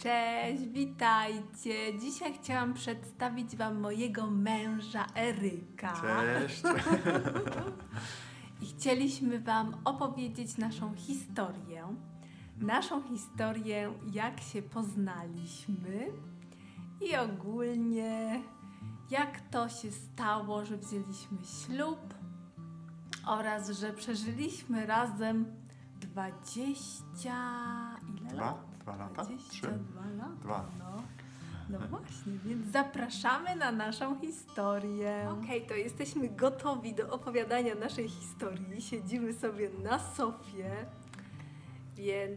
Cześć, witajcie! Dzisiaj chciałam przedstawić Wam mojego męża Eryka. Cześć! I chcieliśmy Wam opowiedzieć naszą historię. Naszą historię, jak się poznaliśmy i ogólnie jak to się stało, że wzięliśmy ślub oraz, że przeżyliśmy razem 20... ile lat? 2 lata? 22 lata? 2. No właśnie, więc zapraszamy na naszą historię. Okej, to jesteśmy gotowi do opowiadania naszej historii. Siedzimy sobie na sofie, więc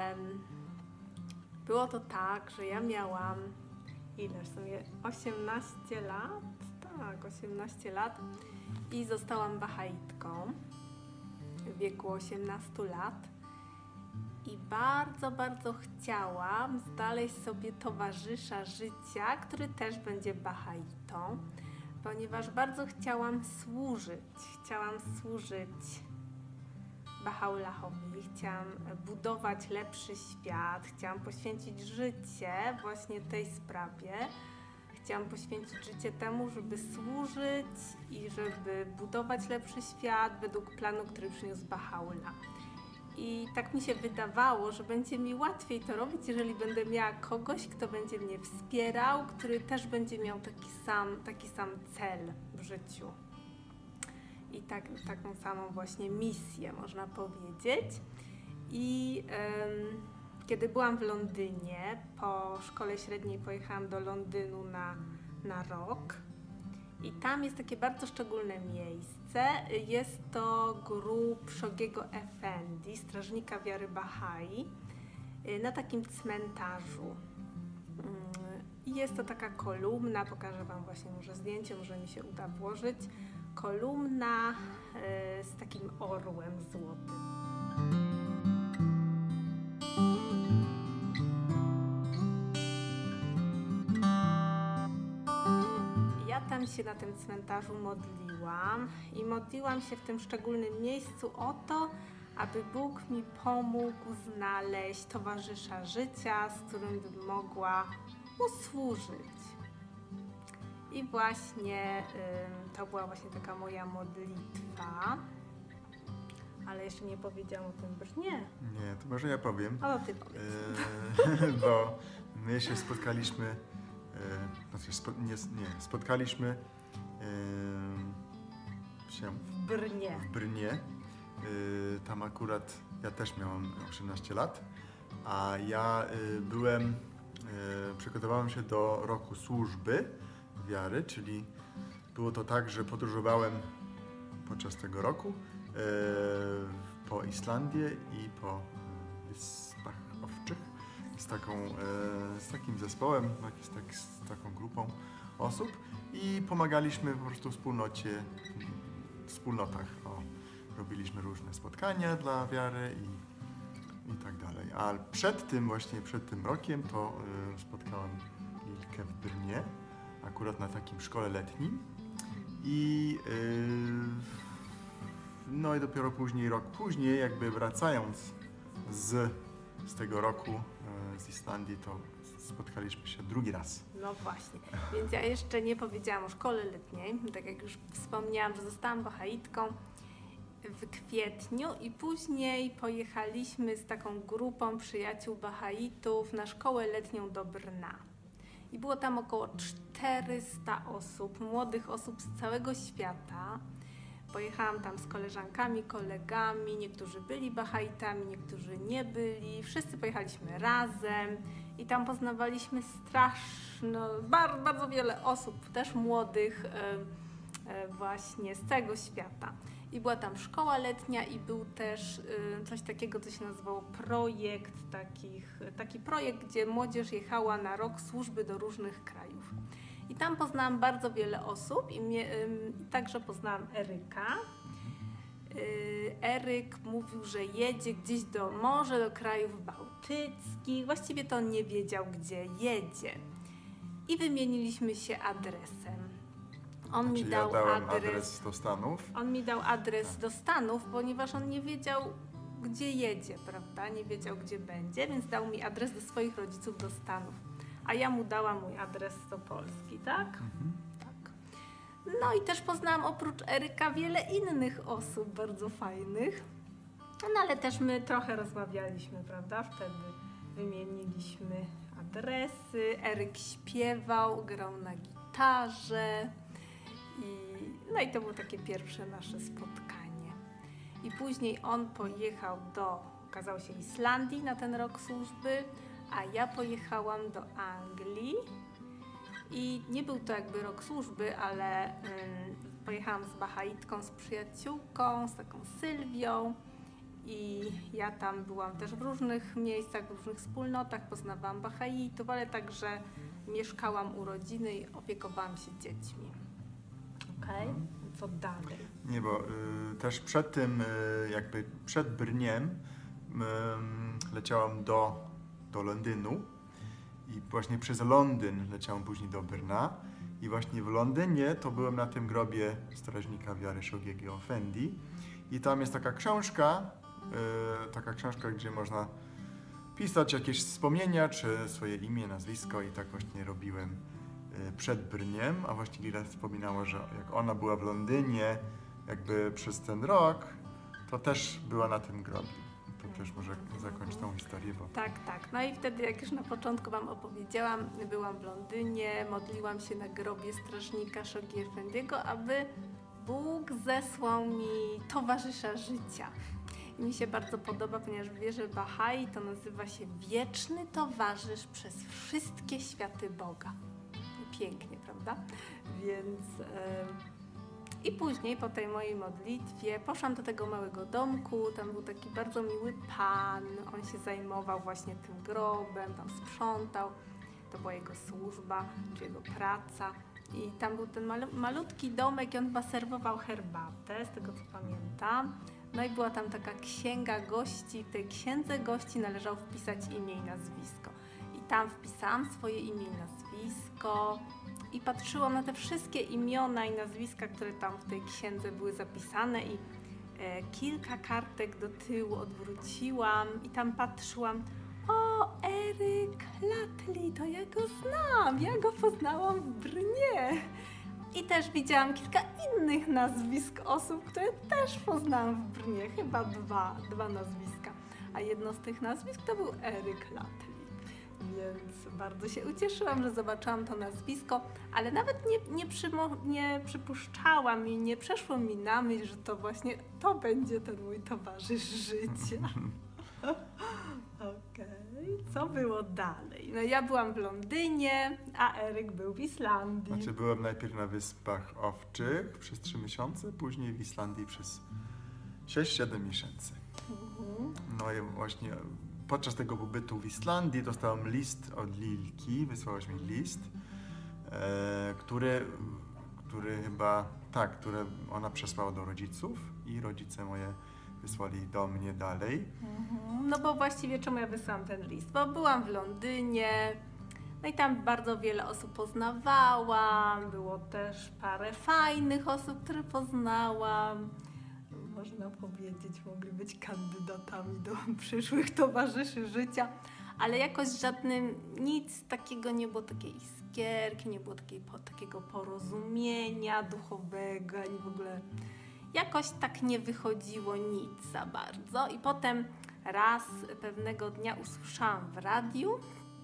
było to tak, że ja miałam, ile w sumie, 18 lat? Tak, 18 lat i zostałam bahaitką w wieku 18 lat. I bardzo, bardzo chciałam znaleźć sobie towarzysza życia, który też będzie bahaitą, ponieważ bardzo chciałam służyć. Chciałam służyć Baha'u'llahowi, chciałam budować lepszy świat, chciałam poświęcić życie właśnie tej sprawie. Chciałam poświęcić życie temu, żeby służyć i żeby budować lepszy świat według planu, który przyniósł Baha'u'llah. I tak mi się wydawało, że będzie mi łatwiej to robić, jeżeli będę miała kogoś, kto będzie mnie wspierał, który też będzie miał taki sam cel w życiu. I taką samą właśnie misję, można powiedzieć. I kiedy byłam w Londynie, po szkole średniej pojechałam do Londynu na rok. I tam jest takie bardzo szczególne miejsce. Jest to grób Shoghiego Effendi, strażnika wiary Bahai, na takim cmentarzu. I jest to taka kolumna, pokażę Wam właśnie może zdjęcie, może mi się uda włożyć. Kolumna z takim orłem złotym. Tam się na tym cmentarzu modliłam się w tym szczególnym miejscu o to, aby Bóg mi pomógł znaleźć towarzysza życia, z którym bym mogła mu służyć. I właśnie to była właśnie taka moja modlitwa. Ale jeszcze nie powiedziałam o tym brnie. Nie, to może ja powiem. O, Ty powiedz. Bo my się spotkaliśmy, spotkaliśmy się w Brnie. W Brnie. Tam akurat ja też miałam 18 lat, a ja przygotowałem się do roku służby wiary, czyli było to tak, że podróżowałem podczas tego roku po Islandię i po Wyspach Owczych z takim zespołem, z taką grupą osób i pomagaliśmy po prostu w wspólnotach. Robiliśmy różne spotkania dla wiary i tak dalej. A przed tym rokiem to spotkałem Lilkę w Brnie, akurat na takim szkole letnim no i dopiero rok później, jakby wracając z tego roku z Islandii, to spotkaliśmy się drugi raz. No właśnie, więc ja jeszcze nie powiedziałam o szkole letniej, tak jak już wspomniałam, że zostałam bahaitką w kwietniu i później pojechaliśmy z taką grupą przyjaciół bahaitów na szkołę letnią do Brna. I było tam około 400 osób, młodych osób z całego świata. Pojechałam tam z koleżankami, kolegami, niektórzy byli bahaitami, niektórzy nie byli. Wszyscy pojechaliśmy razem i tam poznawaliśmy bardzo wiele osób, też młodych właśnie z całego świata. I była tam szkoła letnia i był też coś takiego, co się nazywało projekt, taki projekt, gdzie młodzież jechała na rok służby do różnych krajów. I tam poznałam bardzo wiele osób i także poznałam Eryka. Eryk mówił, że jedzie gdzieś może do krajów bałtyckich. Właściwie to on nie wiedział, gdzie jedzie. I wymieniliśmy się adresem. On mi dał adres do Stanów. On mi dał adres do Stanów, ponieważ on nie wiedział, gdzie jedzie, prawda? Nie wiedział, gdzie będzie, więc dał mi adres do swoich rodziców do Stanów. A ja mu dałam mój adres do Polski, tak? Tak. No i też poznałam oprócz Eryka wiele innych osób bardzo fajnych. No ale też my trochę rozmawialiśmy, prawda? Wtedy wymieniliśmy adresy. Eryk śpiewał, grał na gitarze. No i to było takie pierwsze nasze spotkanie. I później on pojechał okazało się, Islandii na ten rok służby, a ja pojechałam do Anglii. I nie był to jakby rok służby, ale pojechałam z Bahaitką, z przyjaciółką, z taką Sylwią. I ja tam byłam też w różnych miejscach, w różnych wspólnotach, poznawałam Bahaitów, ale także mieszkałam u rodziny i opiekowałam się dziećmi. Okej, co dalej? Nie, bo też przed tym, jakby przed Brniem leciałam do Londynu i właśnie przez Londyn leciałam później do Brna i właśnie w Londynie to byłem na tym grobie strażnika wiary Shoghiego Effendi i tam jest taka książka, gdzie można pisać jakieś wspomnienia, czy swoje imię, nazwisko i tak właśnie robiłem przed Brniem, a właśnie Lila wspominała, że jak ona była w Londynie jakby przez ten rok, to też była na tym grobie. To też może zakończyć tą historię, bo... Tak. No i wtedy, jak już na początku wam opowiedziałam, byłam w Londynie, modliłam się na grobie strażnika Shoghi Effendiego, aby Bóg zesłał mi towarzysza życia. I mi się bardzo podoba, ponieważ w wierze Bahai to nazywa się wieczny towarzysz przez wszystkie światy Boga. Pięknie, prawda? Więc i później po tej mojej modlitwie poszłam do tego małego domku, tam był taki bardzo miły pan, on się zajmował właśnie tym grobem, tam sprzątał, to była jego służba, czy jego praca i tam był ten malutki domek i on chyba serwował herbatę, z tego co pamiętam. No i była tam taka księga gości, w tej księdze gości należało wpisać imię i nazwisko. I tam wpisałam swoje imię i nazwisko i patrzyłam na te wszystkie imiona i nazwiska, które tam w tej księdze były zapisane i kilka kartek do tyłu odwróciłam i tam patrzyłam, o, Eryk Latley, to ja go znam, ja go poznałam w Brnie. I też widziałam kilka innych nazwisk osób, które też poznałam w Brnie, chyba dwa nazwiska. A jedno z tych nazwisk to był Eryk Latley. Więc bardzo się ucieszyłam, że zobaczyłam to nazwisko, ale nawet nie przypuszczałam i nie przeszło mi na myśl, że to właśnie to będzie ten mój towarzysz życia. Okej, co było dalej? No ja byłam w Londynie, a Eryk był w Islandii. Znaczy byłem najpierw na Wyspach Owczych przez 3 miesiące, później w Islandii przez 6-7 miesięcy. No i właśnie podczas tego pobytu w Islandii dostałem list od Lilki, wysłałaś mi list, który ona przesłała do rodziców i rodzice moje wysłali do mnie dalej. No bo właściwie czemu ja wysłałam ten list? Bo byłam w Londynie, no i tam bardzo wiele osób poznawałam, było też parę fajnych osób, które poznałam. Można powiedzieć, mogli być kandydatami do przyszłych towarzyszy życia, ale jakoś nic takiego nie było, takiej iskierki, nie było takiego porozumienia duchowego, ani w ogóle jakoś tak nie wychodziło nic za bardzo. I potem pewnego dnia usłyszałam w radiu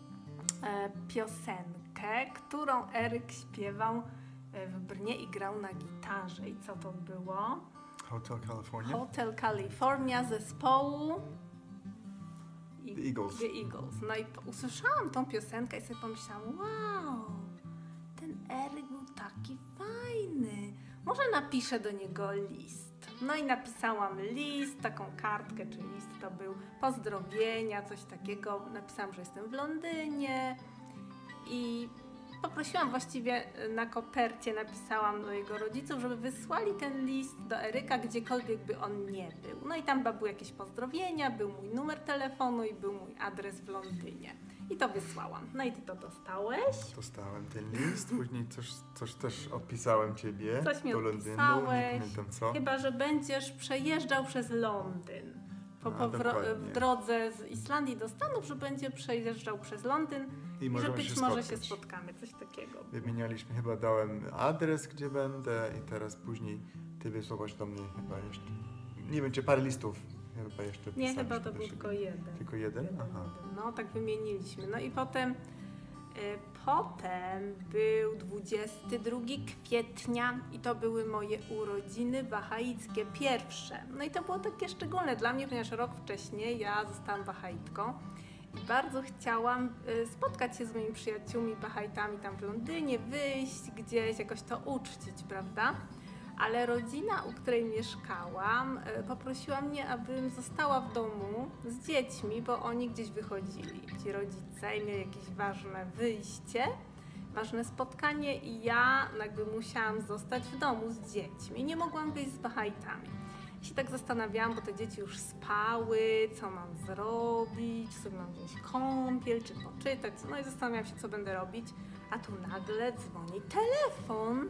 piosenkę, którą Eryk śpiewał w Brnie i grał na gitarze. I co to było? Hotel California? Hotel California zespołu The Eagles. The Eagles. No i usłyszałam tą piosenkę i sobie pomyślałam, wow, ten Eryk był taki fajny. Może napiszę do niego list. No i napisałam list, taką kartkę, czy list to był pozdrowienia, coś takiego. Napisałam, że jestem w Londynie i poprosiłam właściwie na kopercie, napisałam do jego rodziców, żeby wysłali ten list do Eryka, gdziekolwiek by on nie był. No i tam były jakieś pozdrowienia, był mój numer telefonu i był mój adres w Londynie. I to wysłałam. No i ty to dostałeś? Dostałem ten list, później coś też odpisałem ciebie coś mi do Londynu, odpisałeś, nie pamiętam co. Chyba że będziesz przejeżdżał przez Londyn. w drodze z Islandii do Stanów, że będzie przejeżdżał przez Londyn i że być może się spotkamy, coś takiego. Wymienialiśmy, chyba dałem adres, gdzie będę i teraz później ty wysłałaś do mnie chyba jeszcze, nie wiem, czy parę listów chyba jeszcze. Nie, chyba to był tylko jeden. Tylko jeden? Aha. No, tak wymieniliśmy. No i potem był 22 kwietnia i to były moje urodziny bahaickie pierwsze. No i to było takie szczególne dla mnie, ponieważ rok wcześniej ja zostałam bahaitką i bardzo chciałam spotkać się z moimi przyjaciółmi bahaitami tam w Londynie, wyjść gdzieś, jakoś to uczcić, prawda? Ale rodzina, u której mieszkałam, poprosiła mnie, abym została w domu z dziećmi, bo oni gdzieś wychodzili. Ci rodzice i mieli jakieś ważne wyjście, ważne spotkanie i ja jakby musiałam zostać w domu z dziećmi. Nie mogłam wyjść z bahaitami. I się tak zastanawiałam, bo te dzieci już spały, co mam zrobić, czy sobie mam wziąć kąpiel, czy poczytać. No i zastanawiałam się, co będę robić. A tu nagle dzwoni telefon.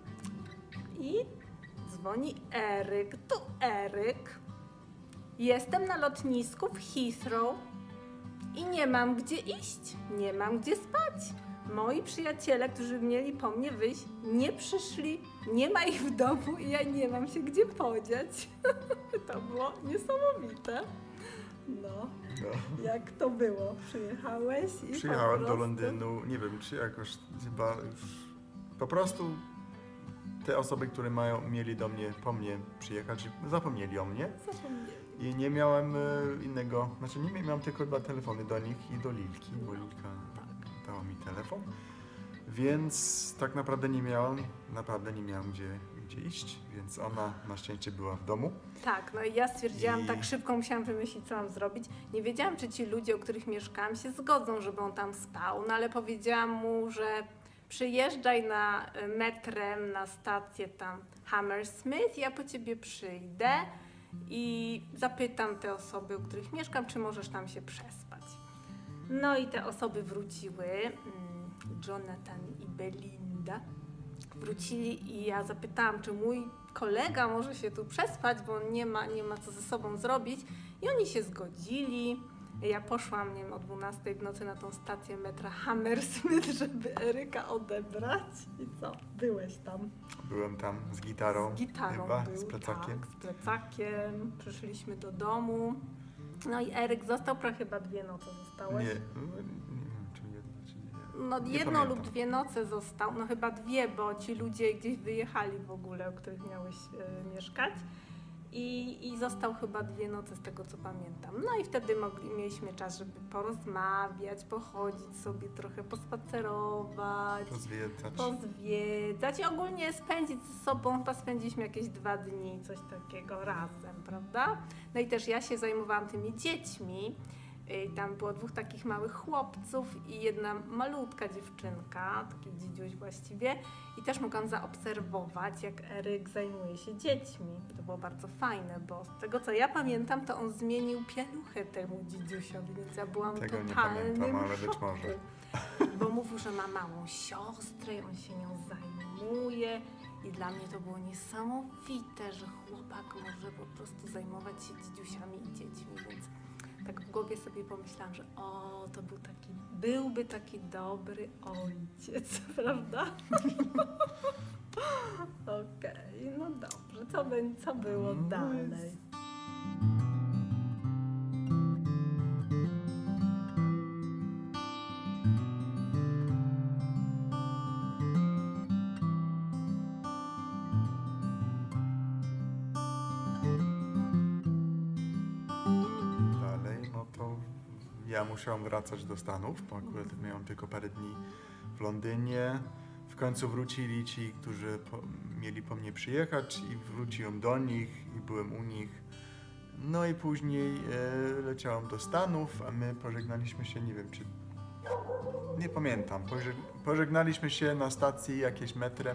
I dzwoni Eryk. To Eryk. Jestem na lotnisku w Heathrow i nie mam gdzie iść, nie mam gdzie spać. Moi przyjaciele, którzy mieli po mnie wyjść, nie przyszli, nie ma ich w domu i ja nie mam się gdzie podziać. To było niesamowite. No, jak to było? Przyjechałeś i Przyjechałem do Londynu, nie wiem, czy jakoś chyba już po prostu te osoby, które mieli po mnie przyjechać, zapomnieli o mnie. I nie miałem innego, znaczy nie miałem tylko 2 telefony do nich i do Lilki, bo Lilka dała mi telefon. Więc tak naprawdę nie miałem gdzie iść, więc ona na szczęście była w domu. Tak, no i ja stwierdziłam, tak szybko musiałam wymyślić, co mam zrobić. Nie wiedziałam, czy ci ludzie, o których mieszkałam, się zgodzą, żeby on tam spał, no ale powiedziałam mu, że przyjeżdżaj metrem na stację tam Hammersmith, ja po ciebie przyjdę i zapytam te osoby, u których mieszkam, czy możesz tam się przespać. No i te osoby wróciły, Jonathan i Belinda wrócili i ja zapytałam, czy mój kolega może się tu przespać, bo on nie ma co ze sobą zrobić i oni się zgodzili. Ja poszłam, nie wiem, o 12 w nocy na tą stację metra Hammersmith, żeby Eryka odebrać. I co? Byłeś tam? Byłem tam z gitarą. Z gitarą chyba, był, z plecakiem. Tak, z plecakiem. Przyszliśmy do domu. No i Eryk został, chyba 2 noce zostałeś. Nie wiem, czy jedno, czy nie. No jedno lub 2 noce został, no chyba 2, bo ci ludzie gdzieś wyjechali w ogóle, o których miałeś mieszkać. I został chyba 2 noce z tego, co pamiętam. No i wtedy mieliśmy czas, żeby porozmawiać, pochodzić sobie trochę, pospacerować, pozwiedzać i ogólnie spędzić ze sobą. Chyba spędziliśmy jakieś 2 dni, coś takiego razem, prawda? No i też ja się zajmowałam tymi dziećmi. Tam było 2 takich małych chłopców i jedna malutka dziewczynka, taki dzidziuś właściwie. I też mogłam zaobserwować, jak Eryk zajmuje się dziećmi. To było bardzo fajne, bo z tego, co ja pamiętam, to on zmienił pieluchę temu dzidziusiowi, więc ja byłam totalnym nie pamiętam, ale być może. Bo mówił, że ma małą siostrę i on się nią zajmuje. I dla mnie to było niesamowite, że chłopak może po prostu zajmować się dzidziusiami i dziećmi, więc tak w głowie sobie pomyślałam, że to byłby taki dobry ojciec, prawda? Okej, no dobrze. Co było dalej? Ja musiałam wracać do Stanów, bo akurat miałam tylko parę dni w Londynie. W końcu wrócili ci, którzy mieli po mnie przyjechać i wróciłem do nich i byłem u nich. No i później leciałem do Stanów, a my pożegnaliśmy się, nie wiem czy... Nie pamiętam. Pożegnaliśmy się na stacji jakieś metra.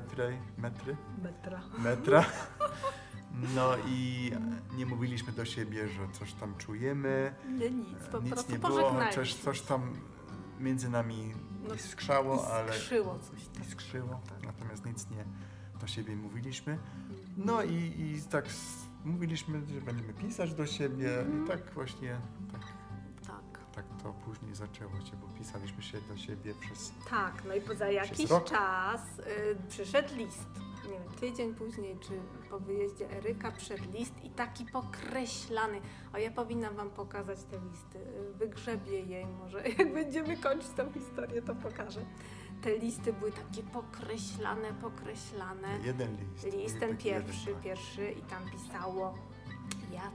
No i nie mówiliśmy do siebie, że coś tam czujemy. Nic, po nic prostu nie było, coś tam między nami iskrzało, ale... Iskrzyło coś tam. Iskrzyło, natomiast nic nie do siebie mówiliśmy. No i tak mówiliśmy, że będziemy pisać do siebie i tak właśnie, tak to później zaczęło się, bo pisaliśmy się do siebie przez... Tak, no i poza jakiś rok. czas przyszedł list. Nie wiem, tydzień później, czy po wyjeździe Eryka przyszedł list i taki pokreślany. O, ja powinnam wam pokazać te listy. Wygrzebię jej może. Jak będziemy kończyć tą historię, to pokażę. Te listy były takie pokreślane. Jeden list. List ten Taki jeden, tak. pierwszy i tam pisało: ja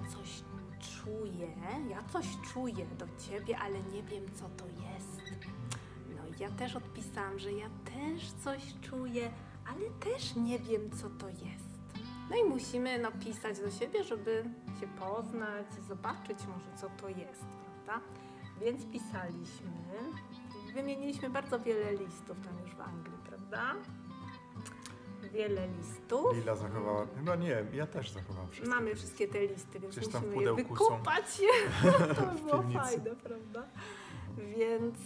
coś czuję do ciebie, ale nie wiem, co to jest. No i ja też odpisałam, że ja też coś czuję, ale też nie wiem, co to jest. No i musimy pisać do siebie, żeby się poznać, zobaczyć może, co to jest, prawda? Więc pisaliśmy, wymieniliśmy bardzo wiele listów tam już w Anglii, prawda? Wiele listów. Lila zachowała, chyba nie, ja też zachowałam wszystkie. Mamy wszystkie te listy, więc Gdzieś tam w musimy je pudełku są. wykupać. To by było piwnicy. fajne, prawda? Więc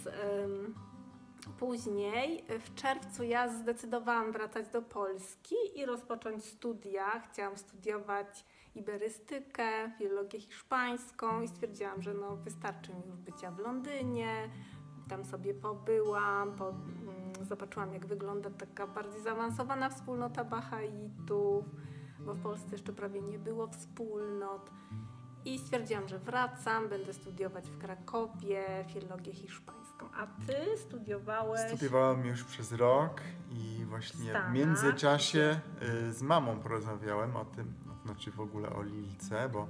później w czerwcu ja zdecydowałam wracać do Polski i rozpocząć studia. Chciałam studiować iberystykę, filologię hiszpańską i stwierdziłam, że wystarczy mi już bycia w Londynie. Tam sobie pobyłam, zobaczyłam, jak wygląda taka bardziej zaawansowana wspólnota Bahaitów, bo w Polsce jeszcze prawie nie było wspólnot. I stwierdziłam, że wracam, będę studiować w Krakowie filologię hiszpańską. A ty studiowałeś... Studiowałem już przez rok i właśnie w Stanach. międzyczasie z mamą porozmawiałem o tym, znaczy w ogóle o Lilce, bo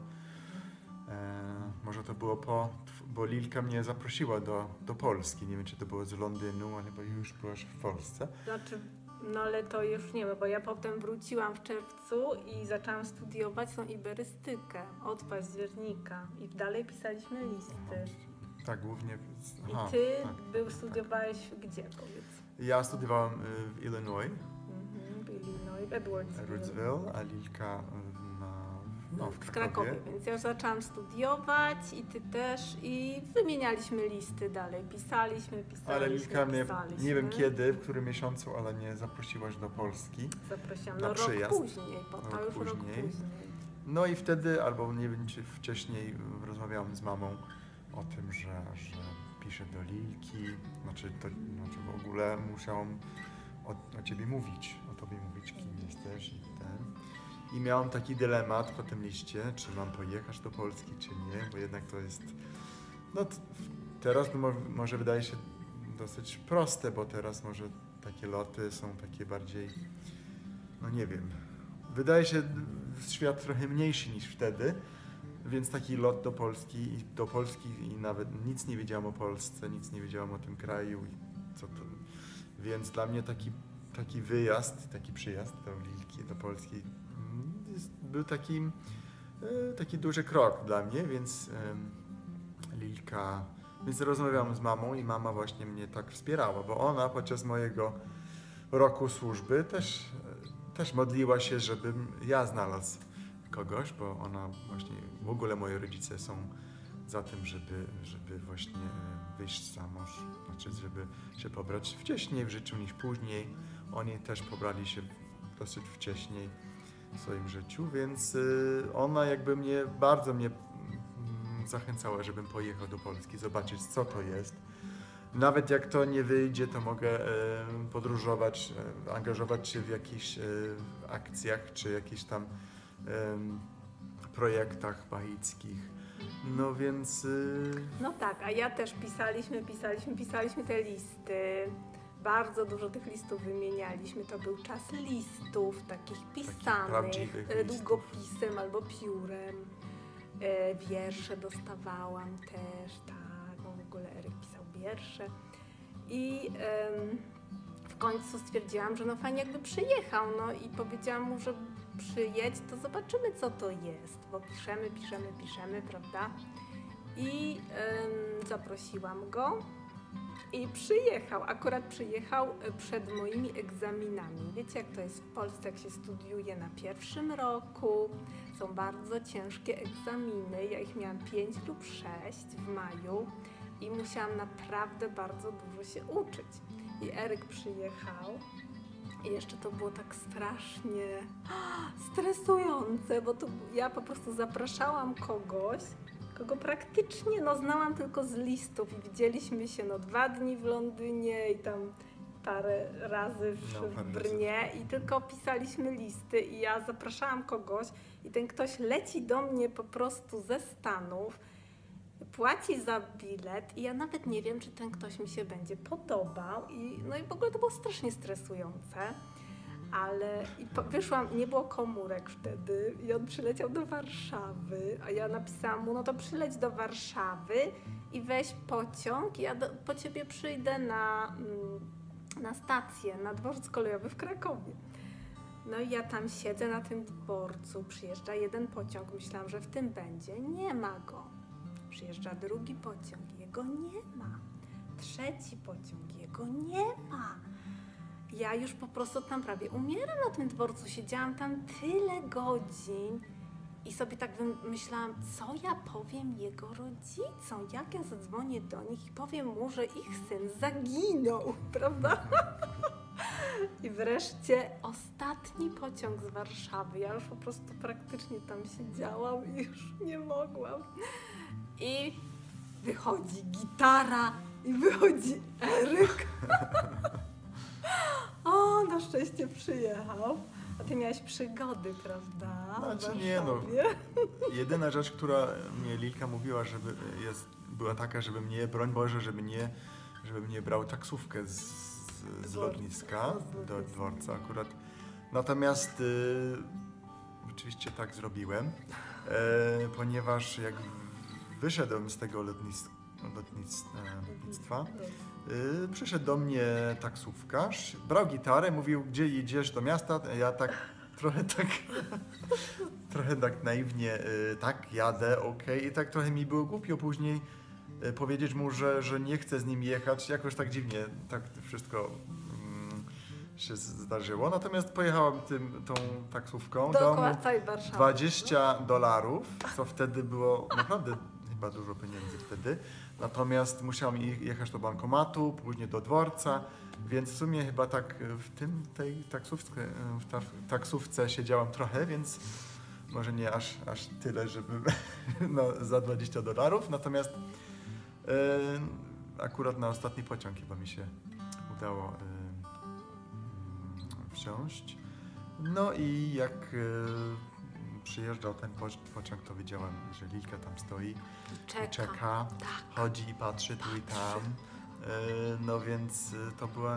może to było bo Lilka mnie zaprosiła do Polski. Nie wiem, czy to było z Londynu, albo już byłaś w Polsce. Znaczy, ale to już nie wiem, bo ja potem wróciłam w czerwcu i zaczęłam studiować tą iberystykę od października i dalej pisaliśmy listy. Tak, głównie. I ty studiowałeś gdzie, powiedz? Ja studiowałem w Illinois, W Illinois, w Edwardsville, a Lilka w w Krakowie, więc ja już zaczęłam studiować i ty też i wymienialiśmy listy dalej, pisaliśmy. Ale Lilka mnie, nie wiem kiedy, w którym miesiącu, ale mnie zaprosiłaś do Polski. Zaprosiłam, na rok przyjazd. później, rok później. No i wtedy, albo nie wiem, czy wcześniej rozmawiałam z mamą o tym, że piszę do Lilki, znaczy w ogóle musiałam o ciebie mówić, o tobie mówić, kim jesteś i ten. I miałam taki dylemat po tym liście, czy mam pojechać do Polski, czy nie, bo jednak to jest, teraz może wydaje się dosyć proste, bo teraz może takie loty są takie bardziej, nie wiem, wydaje się świat trochę mniejszy niż wtedy, więc taki lot do Polski i nawet nic nie wiedziałam o Polsce, nic nie wiedziałam o tym kraju, więc dla mnie taki wyjazd, taki przyjazd do Lilki, do Polski był taki duży krok dla mnie, więc więc rozmawiałam z mamą i mama właśnie mnie tak wspierała, bo ona podczas mojego roku służby też modliła się, żebym ja znalazł kogoś, bo ona właśnie, w ogóle moi rodzice są za tym, żeby właśnie wyjść za mąż, znaczy żeby się pobrać wcześniej w życiu niż później. Oni też pobrali się dosyć wcześniej w swoim życiu, więc ona jakby bardzo mnie zachęcała, żebym pojechał do Polski, zobaczyć, co to jest. Nawet jak to nie wyjdzie, to mogę podróżować, angażować się w jakichś akcjach, czy jakichś tam projektach bahickich. No więc... No tak, a ja też pisaliśmy te listy. Bardzo dużo tych listów wymienialiśmy. To był czas listów, takich pisanych, długopisem albo piórem. Wiersze dostawałam też, tak, w ogóle Eryk pisał wiersze. I w końcu stwierdziłam, że fajnie jakby przyjechał, i powiedziałam mu, że przyjedź, to zobaczymy, co to jest, bo piszemy, prawda? I zaprosiłam go. I akurat przyjechał przed moimi egzaminami. Wiecie, jak to jest w Polsce, jak się studiuje na pierwszym roku. Są bardzo ciężkie egzaminy. Ja ich miałam 5 lub 6 w maju i musiałam naprawdę bardzo dużo się uczyć. I Eryk przyjechał I jeszcze to było tak strasznie stresujące, bo to ja po prostu zapraszałam kogoś, kogo praktycznie znałam tylko z listów i widzieliśmy się 2 dni w Londynie i tam parę razy w Brnie i tylko pisaliśmy listy i ja zapraszałam kogoś i ten ktoś leci do mnie po prostu ze Stanów, płaci za bilet i ja nawet nie wiem, czy ten ktoś mi się będzie podobał i w ogóle to było strasznie stresujące, ale wyszłam, nie było komórek wtedy i on przyleciał do Warszawy, a ja napisałam mu, no to przyleć do Warszawy i weź pociąg i ja po ciebie przyjdę na stację, na dworzec kolejowy w Krakowie. No i ja tam siedzę na tym dworcu, przyjeżdża jeden pociąg, myślałam, że w tym będzie, nie ma go. Przyjeżdża drugi pociąg, jego nie ma. Trzeci pociąg, jego nie ma. Ja już po prostu tam prawie umieram na tym dworcu, siedziałam tam tyle godzin i sobie tak myślałam, co ja powiem jego rodzicom, jak ja zadzwonię do nich i powiem mu, że ich syn zaginął, prawda? I wreszcie ostatni pociąg z Warszawy, ja już po prostu praktycznie tam siedziałam i już nie mogłam. I wychodzi gitara i wychodzi Eryk. O, na szczęście przyjechał. A ty miałeś przygody, prawda? Znaczy nie, jedyna rzecz, która mnie Lilka mówiła, była taka, żebym nie, broń Boże, żebym nie brał taksówkę z lotniska do dworca akurat. Natomiast oczywiście tak zrobiłem, ponieważ jak wyszedłem z tego lotnictwa, przyszedł do mnie taksówkarz, brał gitarę, mówił, gdzie idziesz do miasta, ja trochę tak naiwnie, tak, jadę, okej. I tak trochę mi było głupio później powiedzieć mu, że nie chcę z nim jechać, jakoś tak dziwnie, tak wszystko się zdarzyło. Natomiast pojechałem tą taksówką do $20, co wtedy było naprawdę chyba dużo pieniędzy wtedy. Natomiast musiałem jechać do bankomatu, później do dworca, więc w sumie chyba tak w tej taksówce siedziałem trochę, więc może nie aż tyle, żeby za $20. Natomiast akurat na ostatni pociąg chyba mi się udało wsiąść. No i jak przyjeżdżał ten pociąg, to widziałem, że Lilka tam stoi, czeka, chodzi i patrzy tu i tam. No więc to była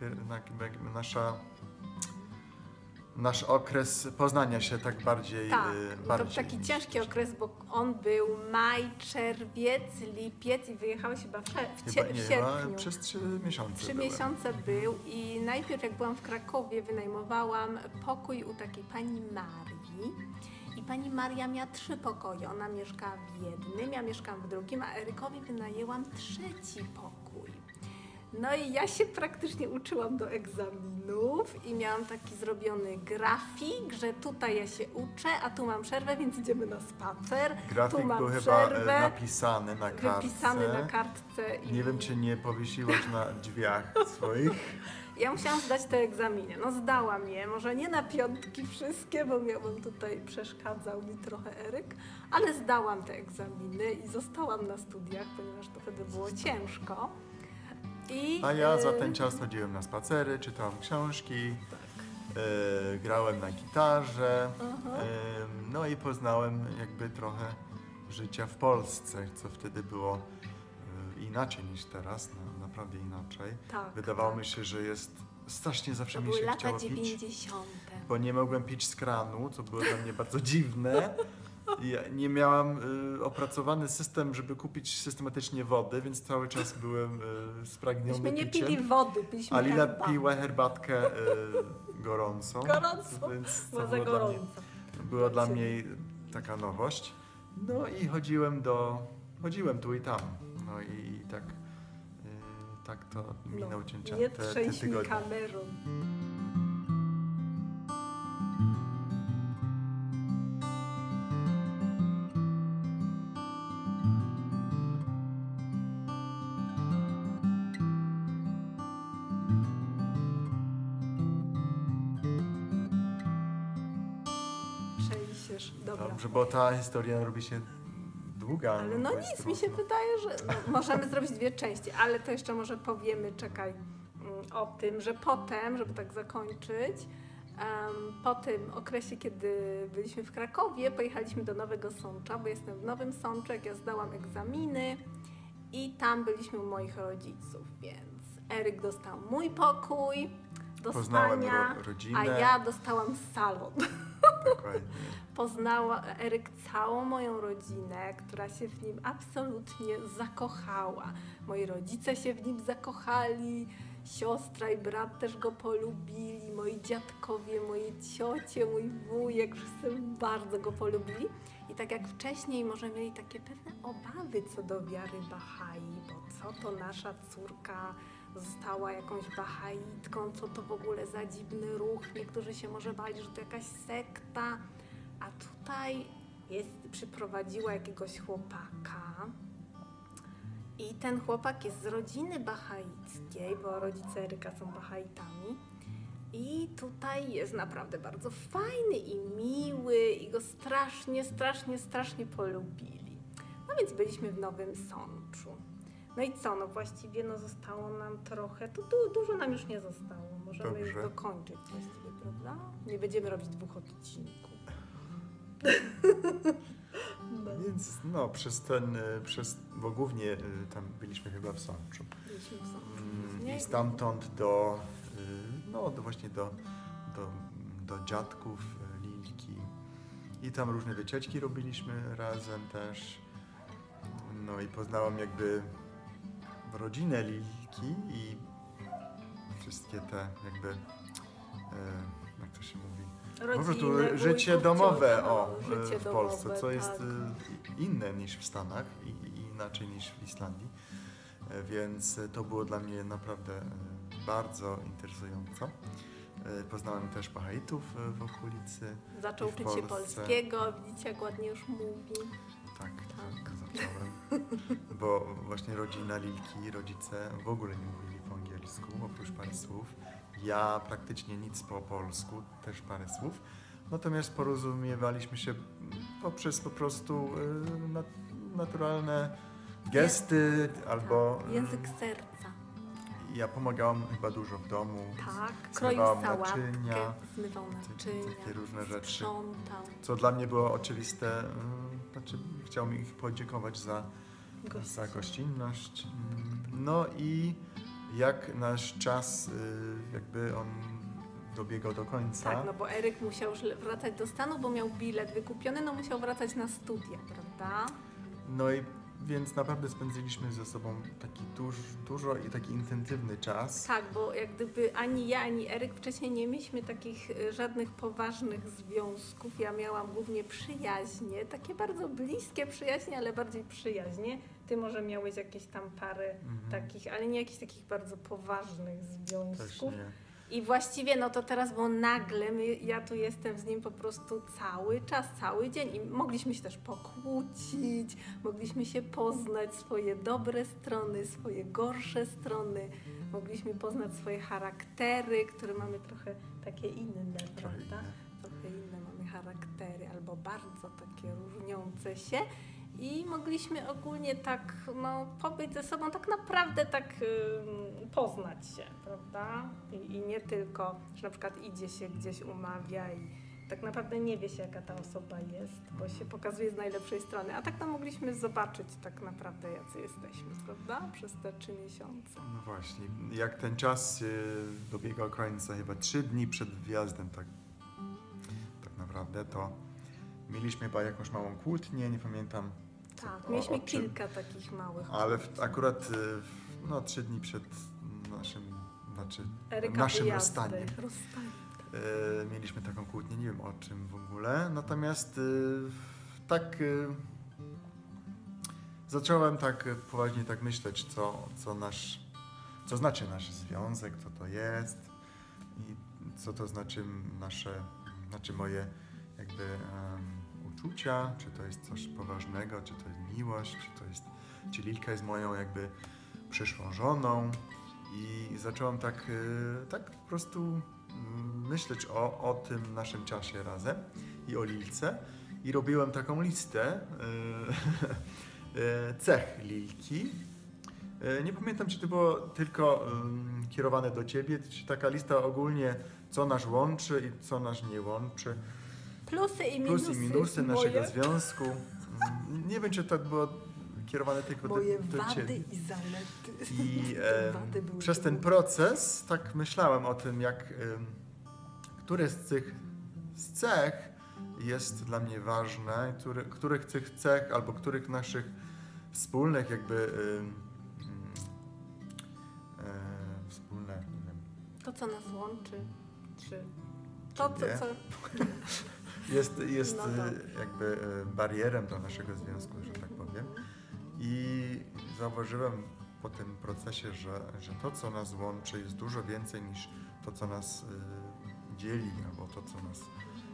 nasz okres poznania się tak bardziej. To taki ciężki okres, bo on był maj, czerwiec, lipiec i wyjechałeś chyba w sierpniu. Przez 3 miesiące 3 miesiące był i najpierw jak byłam w Krakowie, wynajmowałam pokój u takiej pani Marii. I pani Maria miała 3 pokoje. Ona mieszkała w jednym, ja mieszkałam w drugim, a Erykowi wynajęłam 3. pokój. No i ja się praktycznie uczyłam do egzaminów i miałam taki zrobiony grafik, że tutaj ja się uczę, a tu mam przerwę, więc idziemy na spacer. Grafik tu mam był przerwę, chyba napisany na kartce. Wypisany na kartce. Nie wiem, czy nie powiesiłaś na drzwiach swoich. Ja musiałam zdać te egzaminy. No zdałam je, może nie na 5 wszystkie, bo tutaj przeszkadzał mi trochę Eryk, ale zdałam te egzaminy i zostałam na studiach, ponieważ to wtedy było ciężko. A ja za ten czas chodziłem na spacery, czytałem książki, grałem na gitarze, no i poznałem jakby trochę życia w Polsce, co wtedy było inaczej niż teraz, naprawdę inaczej. Wydawało mi się, że jest strasznie zawsze mi się chciało pić. To były lata 90. Bo nie mogłem pić z kranu, co było dla mnie bardzo dziwne. Ja nie miałam opracowany system, żeby kupić systematycznie wody, więc cały czas byłem spragniony piciem. Myśmy nie pili wody, piliśmy herbatę. A Lila piła herbatkę gorącą. Więc to było dla mnie taka nowość. No i chodziłem tu i tam. No i tak to minął te tygodnie. Kamerą. wiesz, dobra. Dobrze, bo ta historia robi się długa. Ale no nic, mi się wydaje, że możemy zrobić 2 części, ale to jeszcze może powiemy, czekaj, o tym, że potem, żeby tak zakończyć, po tym okresie, kiedy byliśmy w Krakowie, pojechaliśmy do Nowego Sącza, bo jestem w Nowym Sączu, jak ja zdałam egzaminy i tam byliśmy u moich rodziców, więc Eryk dostał mój pokój do Poznałem spania, rodzinę. a ja dostałam salon. Dokładnie. Poznała Eryk całą moją rodzinę, która się w nim absolutnie zakochała. Moi rodzice się w nim zakochali, siostra i brat też go polubili, moi dziadkowie, moje ciocie, mój wujek, wszyscy bardzo go polubili. I tak jak wcześniej może mieli takie pewne obawy co do wiary Bahai, bo co to nasza córka została jakąś bahaitką, co to w ogóle za dziwny ruch, niektórzy się może bali, że to jakaś sekta, a tutaj przyprowadziła jakiegoś chłopaka i ten chłopak jest z rodziny bahaickiej, bo rodzice Eryka są bahaitami i tutaj jest naprawdę bardzo fajny i miły i go strasznie polubili. No więc byliśmy w Nowym Sączu. No i co, no właściwie no zostało nam trochę, to dużo nam już nie zostało, możemy już dokończyć właściwie, prawda? Nie będziemy robić 2 odcinków. Więc no, bo głównie tam byliśmy chyba w Sączu. Byliśmy w Sączu. I stamtąd właśnie do dziadków Lilki. I tam różne wycieczki robiliśmy razem też. No i poznałam jakby rodzinę Lilki i wszystkie te jakby, jak to się mówi? Po prostu życie domowe w Polsce, co jest inne niż w Stanach i inaczej niż w Islandii. Więc to było dla mnie naprawdę bardzo interesujące. Poznałem też Bahaitów w okolicy. Zaczął uczyć się polskiego, widzicie jak ładnie już mówi. Tak. Zacząłem. Bo właśnie rodzina Lilki, rodzice w ogóle nie mówili po angielsku, oprócz parę słów. Ja praktycznie nic po polsku, też parę słów. Natomiast porozumiewaliśmy się poprzez po prostu naturalne gesty albo... Język serca. Ja pomagałam chyba dużo w domu. Tak, kroił sałatkę, zmywał naczynia, takie różne rzeczy. sprzątał. Co dla mnie było oczywiste, znaczy chciałam ich podziękować za gościnność. No i jak nasz czas, jakby on dobiegał do końca. Tak, no bo Eryk musiał już wracać do Stanów, bo miał bilet wykupiony, no musiał wracać na studia, prawda? No i więc naprawdę spędziliśmy ze sobą taki dużo i taki intensywny czas. Tak, bo jak gdyby ani ja, ani Eryk wcześniej nie mieliśmy takich żadnych poważnych związków. Ja miałam głównie przyjaźnie, takie bardzo bliskie przyjaźnie, ale bardziej przyjaźnie. Ty może miałeś jakieś tam parę takich, ale nie jakichś takich bardzo poważnych związków. Też nie. I właściwie no to teraz, bo nagle ja tu jestem z nim po prostu cały czas, cały dzień i mogliśmy się też pokłócić, mogliśmy się poznać swoje dobre strony, swoje gorsze strony, mogliśmy poznać swoje charaktery, które mamy trochę takie inne, prawda? Trochę inne mamy charaktery albo bardzo takie różniące się. I mogliśmy ogólnie tak pobyć ze sobą, tak naprawdę tak poznać się, prawda? I nie tylko, że na przykład idzie się gdzieś umawia i tak naprawdę nie wie się jaka ta osoba jest, bo się pokazuje z najlepszej strony, a tak to mogliśmy zobaczyć tak naprawdę jacy jesteśmy, prawda? Przez te 3 miesiące. No właśnie, jak ten czas dobiegał końca, chyba 3 dni przed wyjazdem tak naprawdę, to mieliśmy chyba jakąś małą kłótnię, nie pamiętam. Tak, mieliśmy kilka takich małych ale akurat 3 dni przed naszym rozstaniem. Mieliśmy taką kłótnię, nie wiem o czym w ogóle, natomiast zacząłem tak poważnie tak myśleć, co znaczy nasz związek, co to jest i co to znaczy moje jakby uczucia, czy to jest coś poważnego, czy to jest miłość, czy Lilka jest moją jakby przyszłą żoną i zacząłem tak po prostu myśleć o tym naszym czasie razem i o Lilce i robiłem taką listę cech Lilki. Nie pamiętam, czy to było tylko kierowane do ciebie, czy taka lista ogólnie, co nas łączy i co nas nie łączy. Plusy i Minusy naszego związku. Nie wiem, czy to było kierowane tylko moje do wady ciebie. i zalety. I Wady były przez ten proces tak myślałem o tym, które z tych cech jest dla mnie ważne, których tych cech albo których naszych wspólnych wspólne, nie wiem, To, co nas łączy, czy to, co... jest No dobrze. barierem do naszego związku, że tak powiem. I zauważyłem po tym procesie, że to, co nas łączy, jest dużo więcej niż to, co nas dzieli, albo to, co nas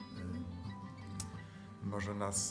może nas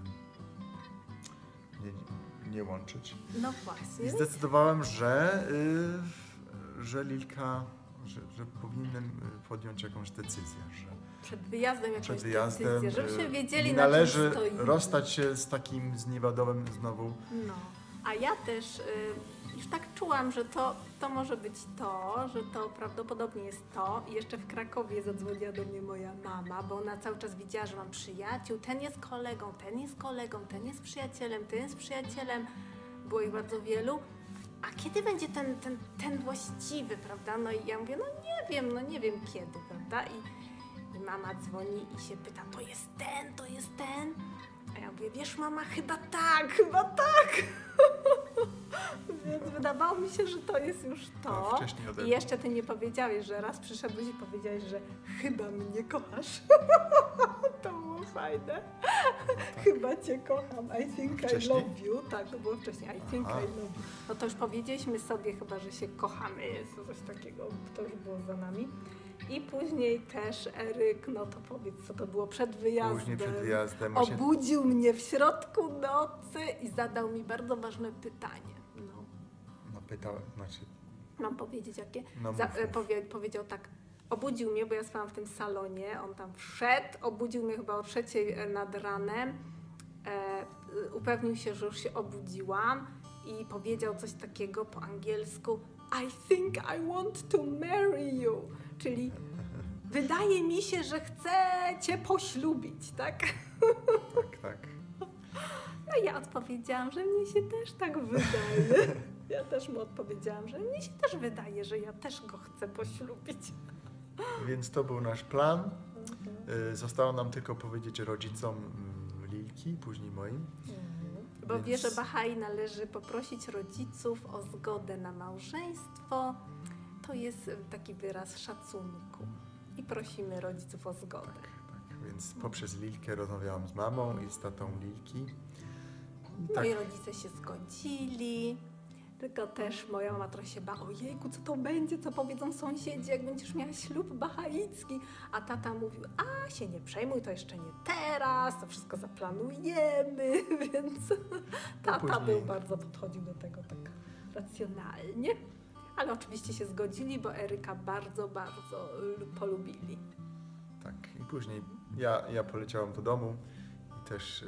nie łączyć. No właśnie. I zdecydowałem, że Lilka, że powinienem podjąć jakąś decyzję, że Przed wyjazdem jakąś przed wyjazdem decyzję, żebyśmy wiedzieli, nie na czym należy stoimy. rozstać się z takim zniewadowym znowu. No, a ja też już tak czułam, że to może być to, że to prawdopodobnie jest to. I jeszcze w Krakowie zadzwoniła do mnie moja mama, bo ona cały czas widziała, że mam przyjaciół. Ten jest kolegą, ten jest kolegą, ten jest przyjacielem, ten jest przyjacielem. Było ich bardzo wielu. A kiedy będzie ten właściwy, prawda? No i ja mówię, no nie wiem kiedy, prawda? I mama dzwoni i się pyta, to jest ten? A ja mówię, wiesz mama, chyba tak. Więc wydawało mi się, że to jest już to. Wcześniej ode I mnie. jeszcze ty nie powiedziałeś, że raz przyszedłeś i powiedziałeś, że chyba mnie kochasz. To było fajne. Chyba cię kocham. I think Wcześniej? I love you. Tak, to było wcześniej. I think Aha. I love you. No to już powiedzieliśmy sobie chyba, że się kochamy. Jest coś takiego. To już było za nami. I później też Eryk, no to powiedz, co to było przed wyjazdem. Później przed wyjazdem właśnie Obudził mnie w środku nocy i zadał mi bardzo ważne pytanie. No, pytałem, mam powiedzieć jakie? No mów. Powiedział tak, obudził mnie, bo ja spałam w tym salonie, on tam wszedł, obudził mnie chyba o 3:00 nad ranem, upewnił się, że już się obudziłam i powiedział coś takiego po angielsku, I think I want to marry you, czyli wydaje mi się, że chcę cię poślubić, tak? Tak. No ja odpowiedziałam, że mnie się też tak wydaje. Ja też mu odpowiedziałam, że mnie się też wydaje, że ja też go chcę poślubić. Więc to był nasz plan. Zostało nam tylko powiedzieć rodzicom Lilki, później moim. Bo Więc- wie, że Bahai należy poprosić rodziców o zgodę na małżeństwo. To jest taki wyraz szacunku. I prosimy rodziców o zgodę. Tak. Więc poprzez Lilkę rozmawiałam z mamą i z tatą Lilki. I tak, Moi rodzice się zgodzili. Tylko też moja mama trochę się bała, ojejku, co to będzie, co powiedzą sąsiedzi, jak będziesz miała ślub bahaicki. A tata mówił, a się nie przejmuj, to jeszcze nie teraz, to wszystko zaplanujemy, więc tata później. podchodził do tego tak racjonalnie. Ale oczywiście się zgodzili, bo Eryka bardzo polubili. tak. I później ja poleciałam do domu i też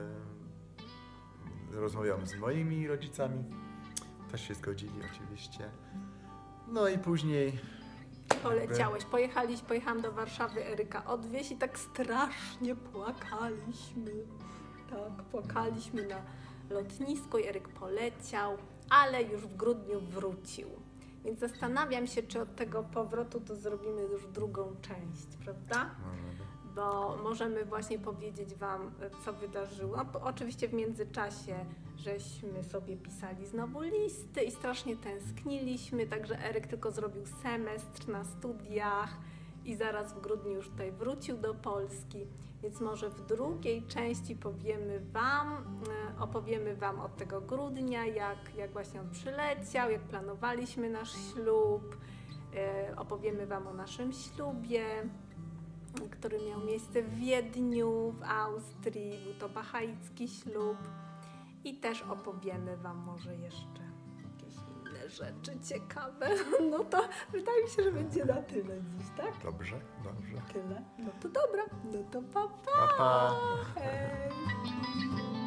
rozmawiałam z moimi rodzicami. Też się zgodzili oczywiście. No i później Poleciałeś, pojechałam do Warszawy Eryka odwieźć i tak strasznie płakaliśmy. Tak, płakaliśmy na lotnisku i Eryk poleciał, ale już w grudniu wrócił. Więc zastanawiam się, czy od tego powrotu to zrobimy już drugą część, prawda? Bo możemy właśnie powiedzieć Wam, co wydarzyło. No, oczywiście w międzyczasie żeśmy sobie pisali znowu listy i strasznie tęskniliśmy, także Eryk tylko zrobił semestr na studiach i zaraz w grudniu już tutaj wrócił do Polski, więc może w drugiej części opowiemy Wam od tego grudnia, jak właśnie on przyleciał, jak planowaliśmy nasz ślub, opowiemy Wam o naszym ślubie, który miał miejsce w Wiedniu, w Austrii, był to bahaicki ślub i też opowiemy Wam może jeszcze jakieś inne rzeczy ciekawe. No to wydaje mi się, że będzie na tyle dziś, tak? Dobrze, dobrze. Tyle. No to dobra. No to pa, pa. Pa, pa. Hej.